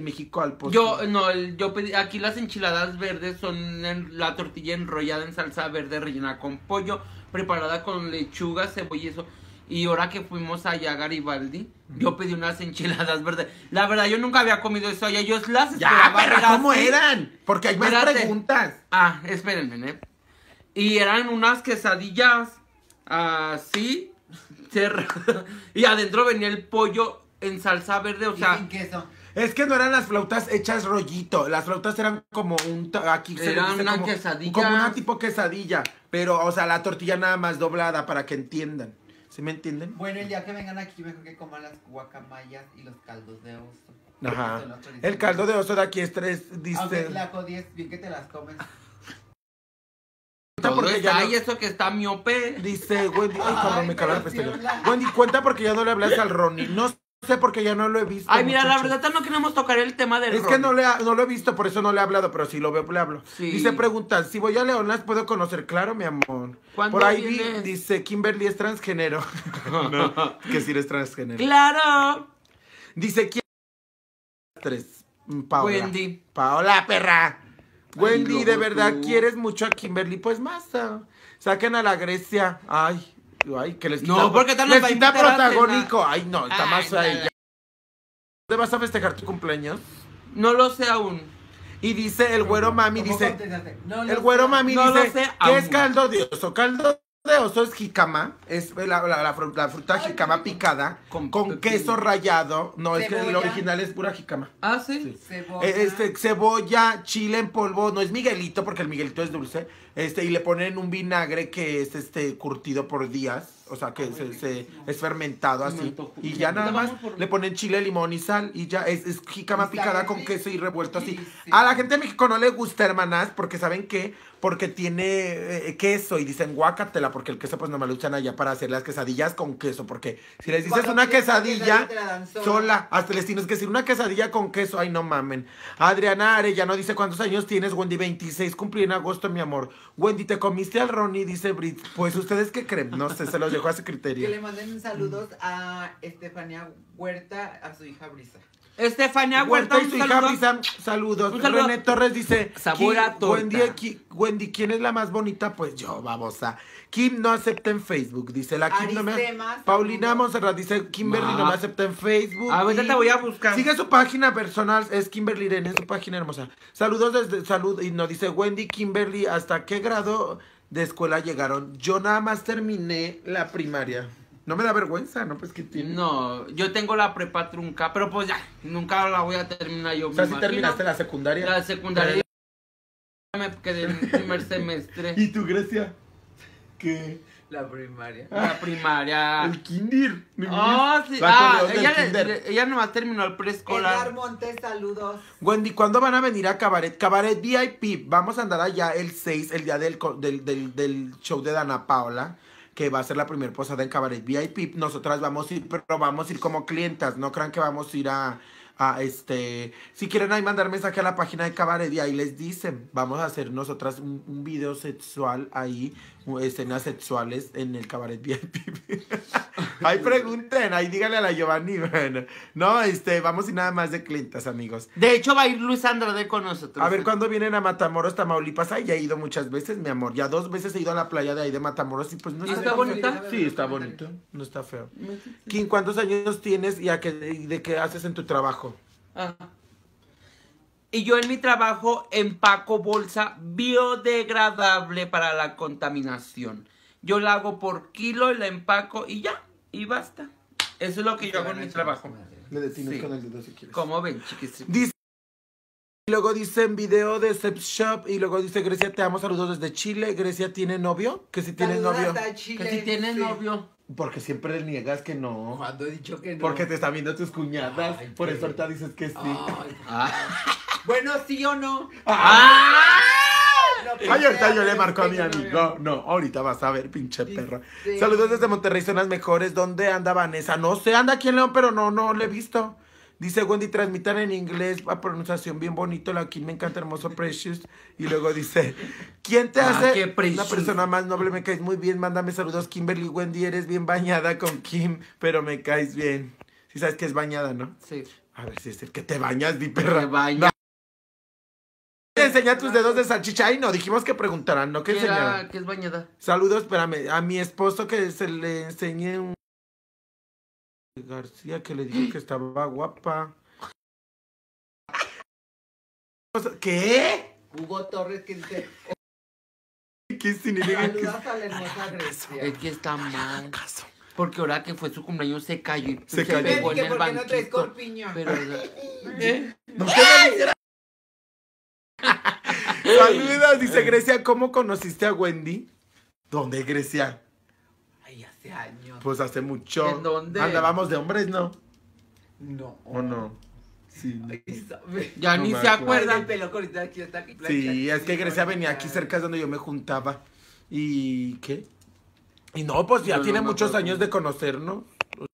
en México al postre. Yo pedí, aquí las enchiladas verdes son la tortilla enrollada en salsa verde rellena con pollo, preparada con lechuga, cebolla y eso. Y ahora que fuimos allá a Garibaldi, yo pedí unas enchiladas verdes. La verdad, yo nunca había comido eso allá. Yo las Ya, esperaba pero ver ¿cómo así. eran? Porque hay más preguntas. Espérenme, ¿eh? Y eran unas quesadillas así, y adentro venía el pollo en salsa verde, o sea... sin queso. Es que no eran las flautas hechas rollito. Las flautas eran como aquí se le Eran dice una como, quesadilla. como una tipo quesadilla. Pero, o sea, la tortilla nada más doblada para que entiendan. ¿Sí me entienden? Bueno, el día que vengan aquí, mejor que coman las guacamayas y los caldos de oso. Ajá. Son los tradicionales. El caldo de oso de aquí es 3, dice... Aunque la jodies, bien que te las comes. Todo porque está ya ahí, no- eso que está miope. Dice Wendy... Ay, cabrón, me cago en la pero pestaña. sí, Wendy, cuenta porque ya no le hablas al Ronnie. No sé porque ya no lo he visto. Ay, mira, la muchacho. verdad no queremos tocar el tema del Es que Ronnie. no lo he visto, por eso no le he hablado, pero si lo veo, le hablo. Sí. Dice, pregunta, si voy a León, ¿las puedo conocer? Claro, mi amor. ¿Cuándo Por ahí vienes? dice, Kimberly es transgénero. No, que sí eres transgénero. ¡Claro! Dice, ¿quién? 3. Paola. Wendy. Paola, perra. Wendy, luego ¿de verdad tú. quieres mucho a Kimberly? Pues más, saquen a la Grecia. Ay, que les quita, No, porque tal les nos va a quita invitar a protagónico. Ay, no, está Ay, más no, ahí. no. ¿Dónde vas a festejar tu cumpleaños? No lo sé aún. Y dice el güero mami, ¿Cómo dice... contestaste? No El lo güero sé. mami No lo dice, sé ¿qué es aún. caldo de oso? Caldo de oso es jícama, es la fruta jícama picada Con con pepino. queso rallado. No, es que el Cebolla. original es pura jícama. ¿Ah, sí? Sí. Cebolla. Cebolla, chile en polvo, no es Miguelito porque el Miguelito es dulce, y le ponen un vinagre que es curtido por días, o sea que es fermentado Me así, antojó. y ya nada Vamos más por- le ponen chile, limón y sal, y ya es jícama ¿Y picada sabe con rico? queso y revuelto así. Sí. A la gente de México no le gusta, hermanas, porque ¿saben qué? Porque tiene queso y dicen guácatela, porque el queso pues no me lo usan allá para hacer las quesadillas con queso, porque si les dices Cuando una pides una quesadilla te la dan sola, hasta les tienes que decir una quesadilla con queso, ay no mamen. Adriana Arellano dice, ¿cuántos años tienes, Wendy? 26, cumplí en agosto, mi amor. Wendy, ¿te comiste al Ronnie? Dice Brit. Pues, ¿ustedes qué creen? No sé, se los dejo a su Que criterio. le manden saludos a Estefanía Huerta, a su hija Brisa. Estefania Huerta Huerta, y su un hija saludo. Brisa, saludos. Un saludo. René Torres dice, Sabor a torta. Wendy, ¿quién es la más bonita? Pues yo, babosa. Kim no acepta en Facebook, dice la Kim no me... Aristema, Paulina saludos. Monserrat dice, Kimberly Ma. no me acepta en Facebook. Ahorita Y te voy a buscar. sigue su página personal, es Kimberly Irene, es su página hermosa. Saludos desde, y nos dice Wendy, Kimberly, ¿hasta qué grado de escuela llegaron? Yo nada más terminé la primaria. No me da vergüenza, ¿no? Pues que tiene. No, yo tengo la prepa trunca, pero pues ya, nunca la voy a terminar yo. O sea, me si imagino. terminaste la secundaria. La secundaria. Me quedé en el primer semestre. ¿Y tú, Grecia? ¿Qué? La primaria. La primaria. El kinder. Oh, sí. La corrió del Ella, kinder. ella nomás terminó el Edgar preescolar. Montes, saludos. Wendy, ¿cuándo van a venir a Cabaret? Cabaret VIP. Vamos a andar allá el 6, el día del show de Dana Paola, que va a ser la primera posada en Cabaret VIP. Nosotras vamos a ir, pero vamos a ir como clientas. No crean que vamos a ir a si quieren ahí mandar mensaje a la página de Cabaret y ahí les dicen, vamos a hacer nosotras un video sexual ahí, escenas sexuales en el Cabaret VIP. Ahí pregunten, ahí díganle a la Giovanni, bueno. No, vamos y nada más de clientas, amigos. De hecho, va a ir Luis Andrade con nosotros. A ver, ¿cuándo vienen a Matamoros, Tamaulipas? Ay, ya he ido muchas veces, mi amor. Ya 2 veces he ido a la playa de ahí de Matamoros y pues no ¿Y está está feo. bonita? Sí, está bonito. No está feo. Kim, ¿cuántos años tienes y de qué haces en tu trabajo? Ah. Y yo en mi trabajo empaco bolsa biodegradable para la contaminación. Yo la hago por kilo y la empaco y ya, y basta. Eso es lo que yo hago en mi trabajo. Le detienes Sí. con el dedo si quieres. Como ven, chiquis. Dice, y luego dicen video de Sex Shop y luego dice Grecia, te amo, saludos desde Chile. Grecia tiene novio, que si tiene Saludos novio. hasta Chile, Que si tienes sí. novio. Porque siempre le niegas que no. Cuando he dicho que no. Porque te están viendo tus cuñadas. Ay, por qué- eso ahorita dices que sí. Ay. Ah. Bueno, sí o no. Lo que Ay, ahorita sea, yo le pero marco a mi sí, no, amigo. No, ahorita vas a ver, pinche Sí, perro. sí. Saludos desde Monterrey, son las mejores. ¿Dónde anda Vanessa? No sé, anda aquí en León, pero no le he visto. Dice Wendy, transmitan en inglés, a pronunciación bien bonito. Aquí me encanta, hermoso, Precious. Y luego dice, ¿quién te Ah, hace qué una Precious. persona más noble? Me caes muy bien, mándame saludos, Kimberly. Wendy, eres bien bañada con Kim, pero me caes bien. Sí sabes que es bañada, ¿no? Sí. A ver si es el que te bañas, di Me perra. baña. Te enseña tus dedos de salchicha. Ay, no, dijimos que preguntaran, no que ¿Qué enseñaran. era? ¿Qué es bañada? Saludos, espérame, a mi esposo que se le enseñé un... García, que le dije que estaba guapa. ¿Qué? Hugo Torres que dice, ¿Qué significa que saludas a la hermosa Grecia. Es que está mal. caso? Porque ahora que fue su cumpleaños se cayó y Se cayó. pegó en Que el ¿por qué no traes banquito. corpiño? Pero, ¿eh? No te Saludos, dice Grecia, ¿cómo conociste a Wendy? ¿Dónde, Grecia? Ay, hace años. Pues hace mucho. ¿En dónde? Andábamos de hombres, ¿no? No. ¿O no? Sí. Ay, sabe. Ya No ni me se acuerdo. Ay, el acuerdan. pelo cortito aquí está aquí. Sí, es que Grecia venía aquí cerca, es donde yo me juntaba. ¿Y qué? Y no, pues ya Yo no tiene me muchos acuerdo. años de conocernos.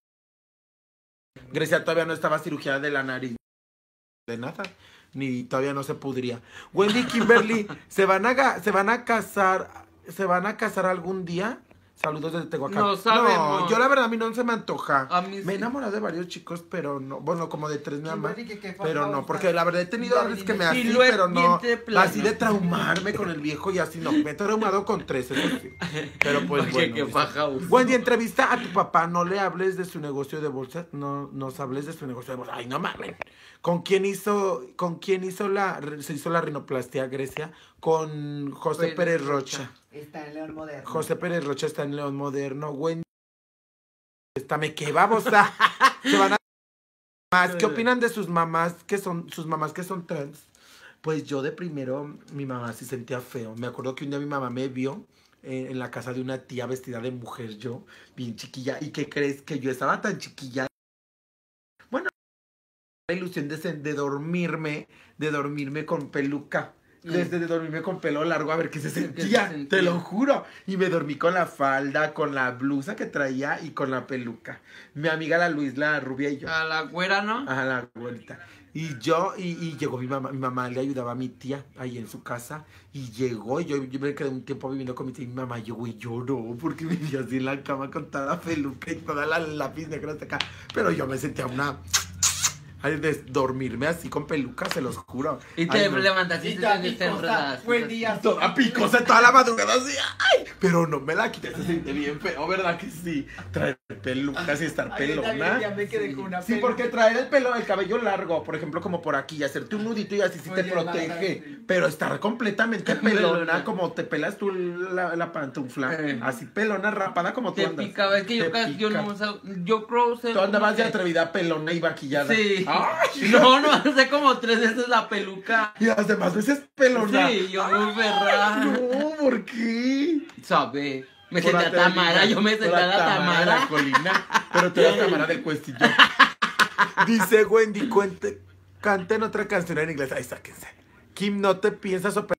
Grecia todavía no estaba cirugía de la nariz. De nada. Ni todavía no se pudría. Wendy y Kimberly, ¿se van a casar algún día? Saludos desde Tehuacán. No sabemos. No, yo la verdad a mí no se me antoja. A mí Me he sí. enamorado de varios chicos, pero no, bueno, como de 3 nada más. Kimberly, que Pero no, porque la verdad he tenido Ya, hombres que me dime. así, Silhouette pero no. diente plano. Así de traumarme con el viejo y así no. Me he traumado con 3, eso sí. Pero pues Oye, bueno. qué dice, paja uso. Wendy, entrevista a tu papá, no le hables de su negocio de bolsas, no nos hables de su negocio de bolsas. Ay, no mames. Se hizo la rinoplastia, Grecia? Con José Pérez Pérez Rocha. Rocha. Está en León Moderno. José Pérez Rocha está en León Moderno. Wendy, ¿qué babosa? Se van a... Más, ¿qué opinan de sus mamás que son trans? Pues yo de primero, mi mamá sí sentía feo. Me acuerdo que un día mi mamá me vio en la casa de una tía vestida de mujer, yo, bien chiquilla. ¿Y qué crees? Que yo estaba tan chiquilla. Bueno, la ilusión de dormirme con peluca. Desde de dormirme con pelo largo a ver qué se sentía, te lo juro. Y me dormí con la falda, con la blusa que traía y con la peluca. Mi amiga la Luis, la rubia y yo. A la güera, ¿no? Ajá, la güerita. Y yo, y llegó mi mamá le ayudaba a mi tía ahí en su casa. Y llegó, y yo me quedé un tiempo viviendo con mi tía y mi mamá llegó y lloró porque me vio así en la cama con toda la peluca y toda la lápiz negra hasta acá. Pero yo me sentía ay, de dormirme así con peluca, se los juro. Y te Ay, no. levantaste y Y te toda te picosa. enredaste. Buen día. Toda picosa toda la madrugada así, ay, pero no me la quité, se siente bien feo, ¿verdad que sí? Traer pelucas y estar Ay, yo también pelona. ya me quedé con una Sí, peluca. porque traer el cabello largo, por ejemplo, como por aquí, y hacerte un nudito y así sí te Oye, protege. sí. Pero estar completamente pelona, como te pelas tú la pantufla, así pelona, rapada como tú Te andas. picaba, es que yo Te casi, yo pica. no usaba, yo creo usé Tú andabas como de que- atrevida, pelona y maquillada. Sí. Ay, No, hace como 3 veces la peluca. y las demás veces pelona. Sí, yo muy ferrada. No, ¿por qué? ¿Sabe? Me Por senté a Tamara, yo me senté a la de la Tamara. colina, pero tú eras Tamara del Cuestillo. Dice Wendy, canten otra canción en inglés. Ay, sáquense. Kim, ¿no te piensas operar?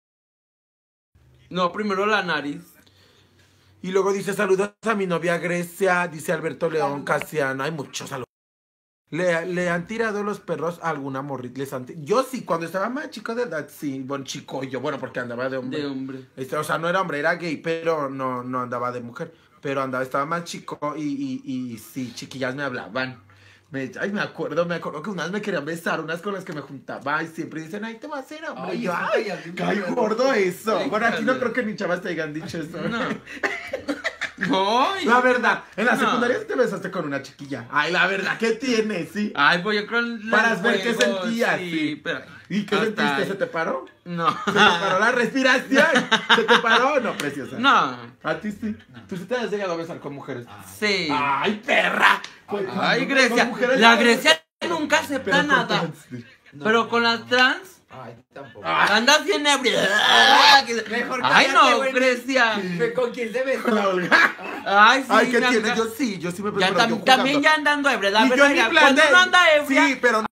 No, primero la nariz. Y luego dice, saludos a mi novia Grecia. Dice Alberto León Casiano. Hay muchos saludos. ¿Le han tirado los perros a alguna morrita? Yo sí, cuando estaba más chico de edad, sí. Bueno, chico yo, bueno, porque andaba de hombre. De hombre. O sea, no era hombre, era gay, pero no andaba de mujer. Pero estaba más chico y sí, chiquillas me hablaban. Me acuerdo que unas me querían besar, unas con las que me juntaba y siempre dicen, ay, te vas a hacer hombre. Ay, Y yo, eso ay, cállate, cae mujer. gordo eso. Ay, Bueno, aquí no cállate. creo que ni chavas te hayan dicho eso. No. No, La verdad, en la no. secundaria sí te besaste con una chiquilla. Ay, la verdad, ¿qué tienes? Sí. Ay, pues yo creo en Para los ver qué juegos, sentías, sí, sí. pero... ¿Y qué hasta sentiste? ahí. ¿Se te paró? No. ¿Se te paró la respiración? ¿Se te paró? No, preciosa. No. ¿A ti sí? ¿Tú sí te has llegado a besar con mujeres? Sí. ¡Ay, perra! Pues, Ay, con Grecia. mujeres La no- Grecia nunca acepta Pero con nada. trans, sí. No, Pero no, con no. las trans, Ay, tampoco. andas bien ebria. Mejor Ay, cállate, no, güey. Grecia. ¿Con quién se besó? Con la Olga. Ay, sí. Ay, ¿qué me tiene? acá- Yo sí me Ya pero yo también jugando. ya andando ebria. La Y yo verdad, en mi mira, plan cuando de- uno anda ebria. Sí, pero no.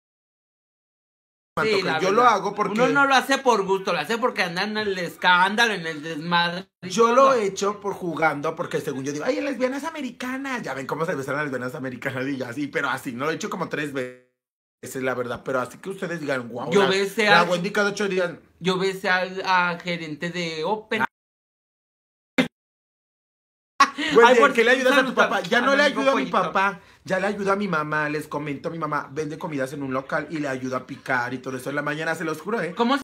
Sí, la yo lo verdad. hago porque Uno no lo hace por gusto, lo hace porque anda en el escándalo, en el desmadre. y yo todo. lo he hecho por jugando, porque según yo digo, ay, lesbianas americanas. Ya ven cómo se besan las lesbianas americanas y yo así, pero así, no lo he hecho como 3 veces, la verdad. Pero así que ustedes digan, wow, Yo besé la a- Wendy cada 8 días. Yo besé al a gerente de Open. Güey, Ay, por ¿qué le cierto, ayudas a tu saludos papá? Ya a no mi le amigo ayudo a mi Pollito. papá, ya le ayudo a mi mamá. Les comento, mi mamá vende comidas en un local y le ayuda a picar y todo eso en la mañana, se los juro, ¿eh? ¿Cómo